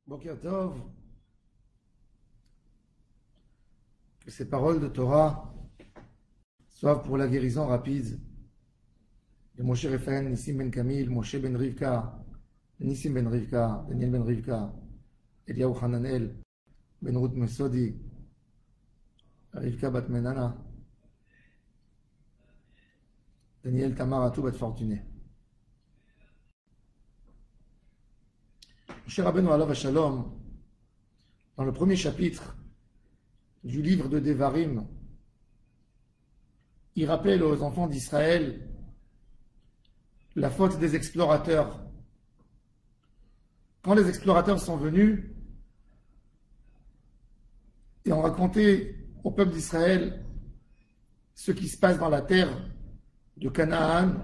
Boker Tov, que ces paroles de Torah soient pour la guérison rapide de Moshe Refaen, Nissim Ben Kamil, Moshe Ben Rivka, Nissim Ben Rivka, Daniel Ben Rivka, Eliyahu Hananel, Ben Ruth Mesodi, Rivka Bat Menana, Daniel Tamar Atou Bat Fortuné. Moshe Rabbeinu Alav Shalom, dans le premier chapitre du livre de Devarim, il rappelle aux enfants d'Israël la faute des explorateurs. Quand les explorateurs sont venus et ont raconté au peuple d'Israël ce qui se passe dans la terre de Canaan,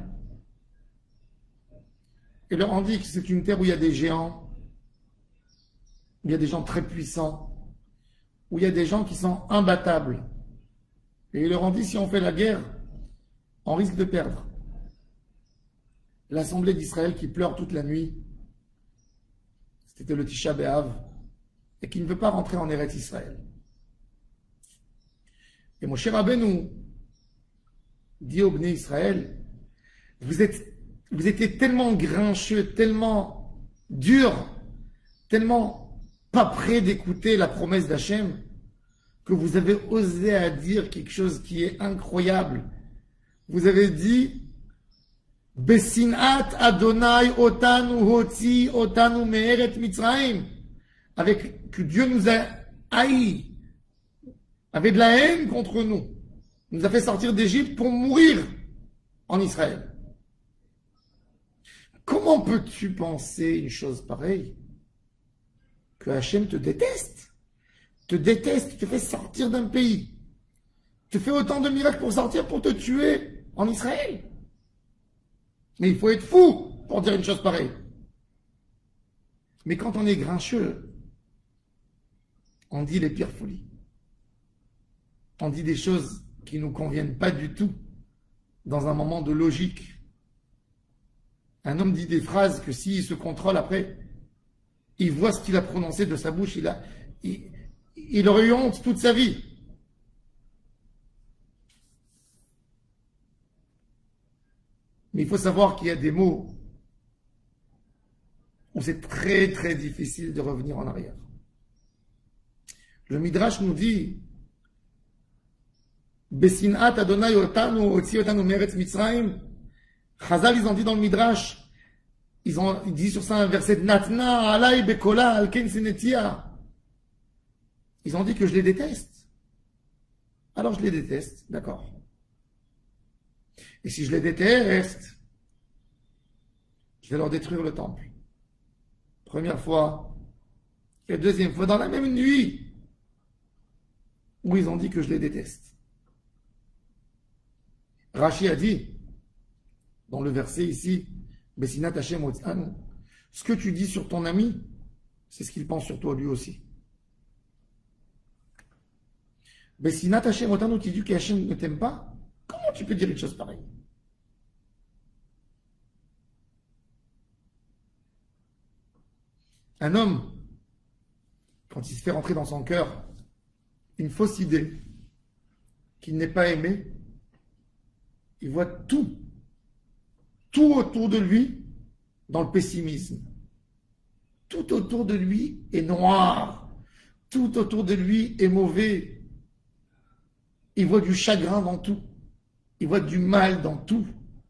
et leur ont dit que c'est une terre où il y a des géants, où il y a des gens très puissants, où il y a des gens qui sont imbattables. Et ils leur ont dit, si on fait la guerre, on risque de perdre. L'assemblée d'Israël qui pleure toute la nuit, c'était le Tisha B'Av, et qui ne veut pas rentrer en Eretz Israël. Et Moshe Rabbeinu dit au Bnei Israël, vous étiez tellement grincheux, tellement dur, tellement pas prêt d'écouter la promesse d'Hachem, que vous avez osé à dire quelque chose qui est incroyable. Vous avez dit, Besinat Adonai otanu hotzi otanu me'eret Mitzrayim, avec que Dieu nous a haïs, avait de la haine contre nous, nous a fait sortir d'Égypte pour mourir en Israël. Comment peux-tu penser une chose pareille? Que Hachem te déteste, te fait sortir d'un pays, te fait autant de miracles pour sortir, pour te tuer en Israël. Mais il faut être fou pour dire une chose pareille. Mais quand on est grincheux, on dit les pires folies. On dit des choses qui ne nous conviennent pas du tout dans un moment de logique. Un homme dit des phrases que s'il se contrôle après, il voit ce qu'il a prononcé de sa bouche, il aurait eu honte toute sa vie. Mais il faut savoir qu'il y a des mots où c'est très très difficile de revenir en arrière. Le Midrash nous dit Besinat Adonai otanu hotzi otanu me'eretz Mitzrayim. Chazal, ils ont dit dans le Midrash, ils disent sur ça un verset Natna alay bekola alken senetia. Ils ont dit que je les déteste. Alors je les déteste, d'accord. Et si je les déteste, je vais leur détruire le temple. Première fois. Et deuxième fois, dans la même nuit, où ils ont dit que je les déteste. Rashi a dit, dans le verset ici, Besinat Hashem Otzanu, ce que tu dis sur ton ami, c'est ce qu'il pense sur toi lui aussi. Besinat Hashem Otzanu, tu dis que Hashem ne t'aime pas? Comment tu peux dire une chose pareille? Un homme, quand il se fait rentrer dans son cœur une fausse idée qu'il n'est pas aimé, il voit tout autour de lui dans le pessimisme. Tout autour de lui est noir. Tout autour de lui est mauvais. Il voit du chagrin dans tout. Il voit du mal dans tout.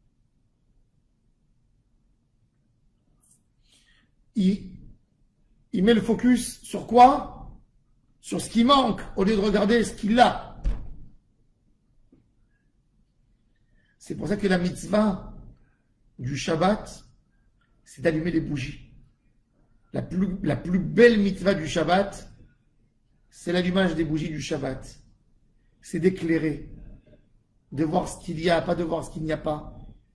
Il met le focus sur quoi? Sur ce qui manque, au lieu de regarder ce qu'il a. C'est pour ça que la mitzvah du Shabbat, c'est d'allumer les bougies. La plus belle mitzvah du Shabbat, c'est l'allumage des bougies du Shabbat. C'est d'éclairer, de voir ce qu'il y a, pas de voir ce qu'il n'y a pas.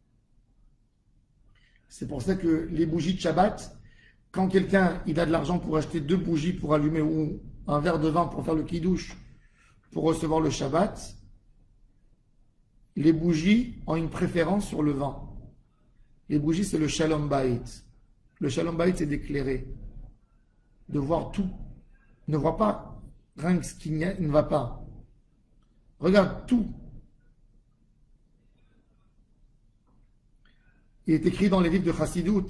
C'est pour ça que les bougies de Shabbat, quand quelqu'un il a de l'argent pour acheter 2 bougies pour allumer ou un verre de vin pour faire le kiddush, pour recevoir le Shabbat, les bougies ont une préférence sur le vin. Les bougies, c'est le Shalom Bayit. Le Shalom Bayit, c'est d'éclairer. de voir tout. Ne vois pas rien que ce qui ne va pas. Regarde tout. Il est écrit dans les livres de Chassidut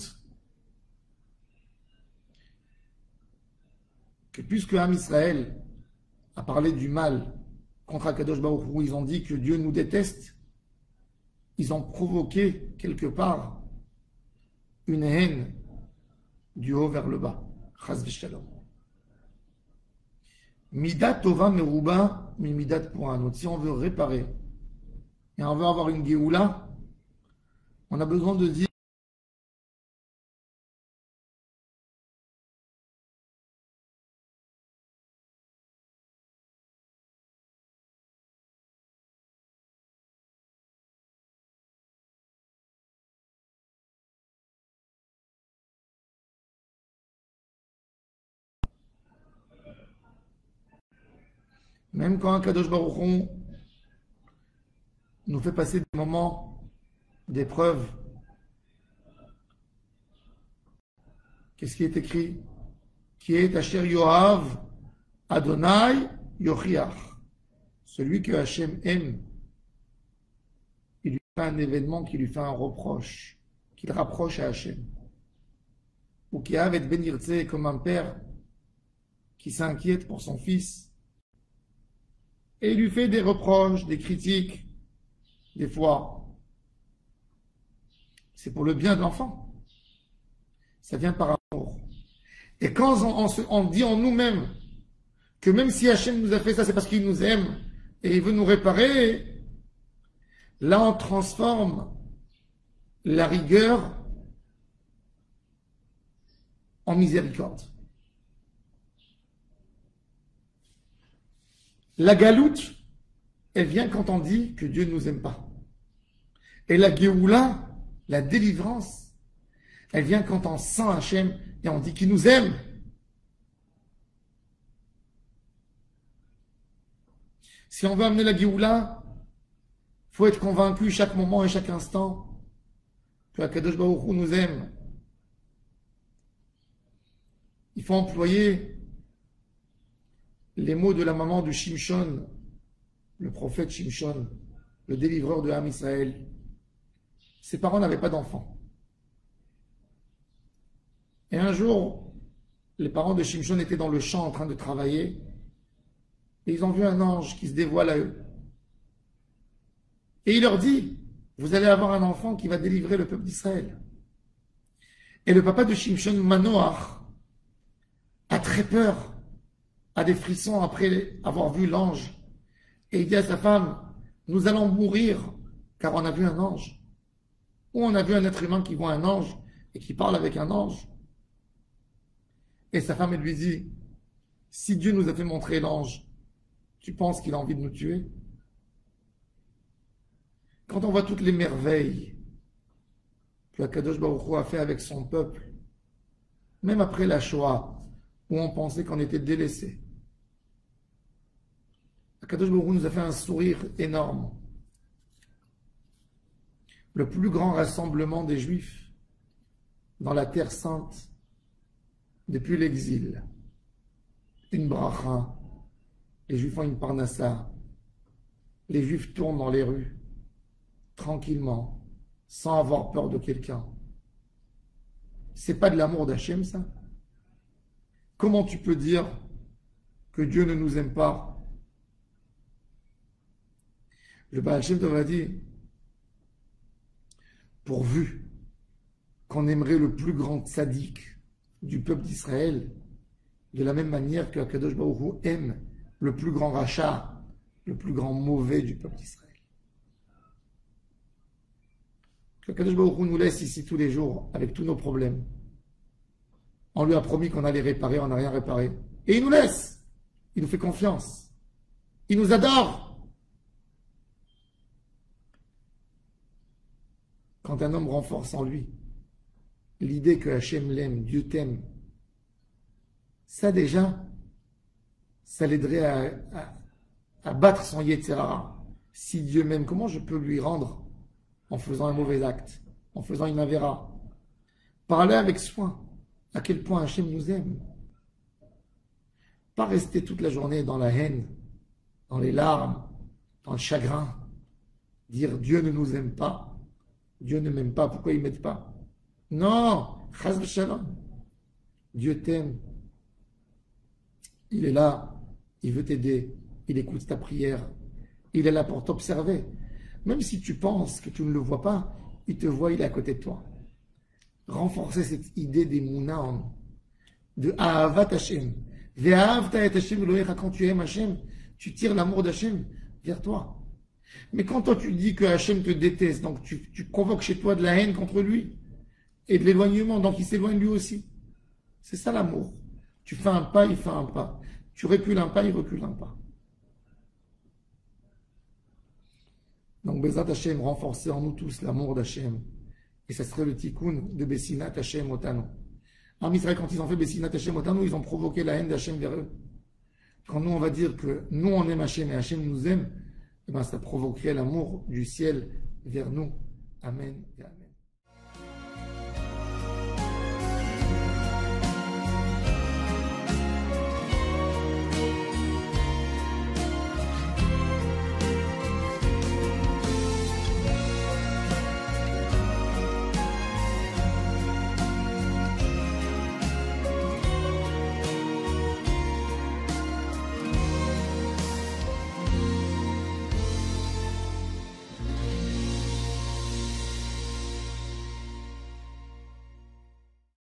que puisque Am Israël a parlé du mal contre Akadosh Baruch Hu, ils ont dit que Dieu nous déteste, ils ont provoqué quelque part une haine du haut vers le bas. Chas v'shalom. Midat tova meruba mi midat pour un autre. Si on veut réparer et on veut avoir une Géoula, on a besoin de dire même quand un Kadosh Baruch Hu nous fait passer des moments d'épreuve, qu'est-ce qui est écrit? Qui est Asher Yoav Adonai Yochiach. Celui que Hachem aime, il lui fait un événement qui lui fait un reproche, qu'il rapproche à Hachem. Ou qui a avec Ben Yirtzeh comme un père qui s'inquiète pour son fils et il lui fait des reproches, des critiques, des fois. C'est pour le bien de l'enfant. Ça vient par amour. Et quand on dit en nous-mêmes que même si Hachem nous a fait ça, c'est parce qu'il nous aime et il veut nous réparer, là on transforme la rigueur en miséricorde. La galoute, elle vient quand on dit que Dieu ne nous aime pas. Et la Géoula, la délivrance, elle vient quand on sent Hachem et on dit qu'il nous aime. Si on veut amener la Géoula, il faut être convaincu chaque moment et chaque instant que Akadosh Baruch Hu nous aime. Il faut employer les mots de la maman de Shimshon, le prophète Shimshon, le délivreur de Am Israël. Ses parents n'avaient pas d'enfants. Et un jour, les parents de Shimshon étaient dans le champ en train de travailler et ils ont vu un ange qui se dévoile à eux. Et il leur dit, vous allez avoir un enfant qui va délivrer le peuple d'Israël. Et le papa de Shimshon, Manoach, a très peur, a des frissons après avoir vu l'ange. Et il dit à sa femme, nous allons mourir car on a vu un ange. Ou on a vu un être humain qui voit un ange et qui parle avec un ange. Et sa femme, elle lui dit, si Dieu nous a fait montrer l'ange, tu penses qu'il a envie de nous tuer? Quand on voit toutes les merveilles que Akadosh Baruch Hu a fait avec son peuple, même après la Shoah, où on pensait qu'on était délaissés, Akadosh Baruch Hu nous a fait un sourire énorme. Le plus grand rassemblement des Juifs dans la Terre Sainte depuis l'exil. Une bracha. Les Juifs ont une parnassa. Les Juifs tournent dans les rues, tranquillement, sans avoir peur de quelqu'un. C'est pas de l'amour d'Hachem, ça? Comment tu peux dire que Dieu ne nous aime pas? Le Baal Shem Tov a dit, pourvu qu'on aimerait le plus grand tzaddik du peuple d'Israël, de la même manière que Akadosh Baruch Hu aime le plus grand rachat, le plus grand mauvais du peuple d'Israël. Que Akadosh Baruch Hu nous laisse ici tous les jours avec tous nos problèmes. On lui a promis qu'on allait réparer, on n'a rien réparé. Et il nous laisse. Il nous fait confiance. Il nous adore. Quand un homme renforce en lui l'idée que Hachem l'aime, Dieu t'aime, ça déjà, ça l'aiderait à battre son Yetzirah. Si Dieu m'aime, comment je peux lui rendre en faisant un mauvais acte, en faisant une avéra? Parler avec soin à quel point Hachem nous aime. Pas rester toute la journée dans la haine, dans les larmes, dans le chagrin. Dire Dieu ne nous aime pas. Dieu ne m'aime pas, pourquoi il ne m'aide pas? Non, chas v'shalom. Dieu t'aime. Il est là, il veut t'aider, il écoute ta prière, il est là pour t'observer. Même si tu penses que tu ne le vois pas, il te voit, il est à côté de toi. Renforcer cette idée d'Emouna en nous, de Ahavat Hashem. Ve'ahavta et Hashem Elohecha, quand tu aimes Hashem, tu tires l'amour d'Hashem vers toi. Mais quand toi tu dis que Hashem te déteste, donc tu convoques chez toi de la haine contre lui et de l'éloignement, donc il s'éloigne lui aussi. C'est ça l'amour. Tu fais un pas, il fait un pas. Tu recules un pas, il recule un pas. Donc, Bezat Hashem, renforcer en nous tous l'amour d'Hashem. Et ça serait le tikkun de Bessinat Hashem Otanu. En Israël, quand ils ont fait Bessinat Hashem Otanu, ils ont provoqué la haine d'Hashem vers eux. Quand nous, on va dire que nous, on aime Hashem et Hashem nous aime, eh ben, ça provoquerait l'amour du ciel vers nous. Amen et amen.